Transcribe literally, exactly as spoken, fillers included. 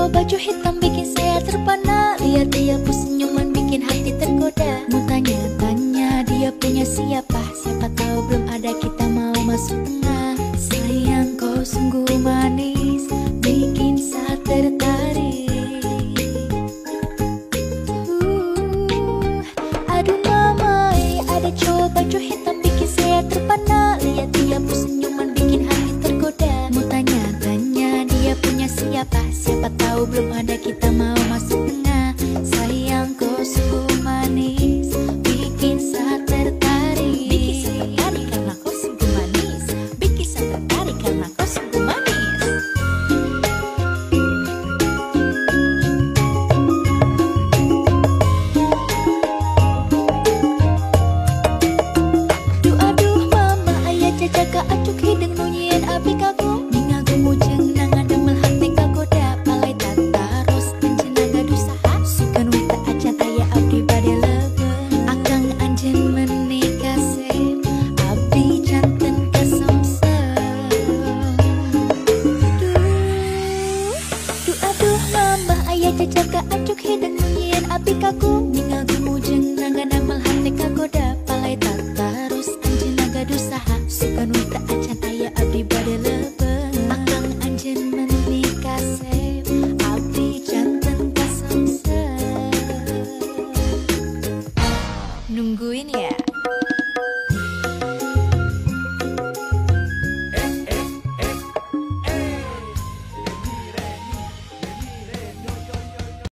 cowok baju hitam bikin saya terpana. Lihat dia pun senyuman bikin hati tergoda. Mau tanya-tanya dia punya siapa, siapa tahu belum ada kita mau masuk tengah. Sayang kau sungguh manis, bikin saya tertarik. uh, Aduh mamai, ada cowok baju hitam bikin saya terpana. Lihat dia pun senyuman bikin hati tergoda. Mau tanya-tanya dia punya siapa, siapa tahu belum ada kita mau masuk tengah. Sayang kau sungguh manis, bikin saya tertarik. Bikin saya tertarik karena kau sungguh manis. Bikin saya tertarik karena kau sungguh manis. Duh aduh mama ayah jaga acuk hidung nunyian api kagum. Ningagu mujeng nangan demel hati kagoda. Palai tataros anjena gaduh saha. Sukan wita acan ayah abdi bade lebe. Akang anjen menikah se, abdi janten kesemsem. Duh, duh aduh mama ayah jaga acuk hidung nunyian api kagum.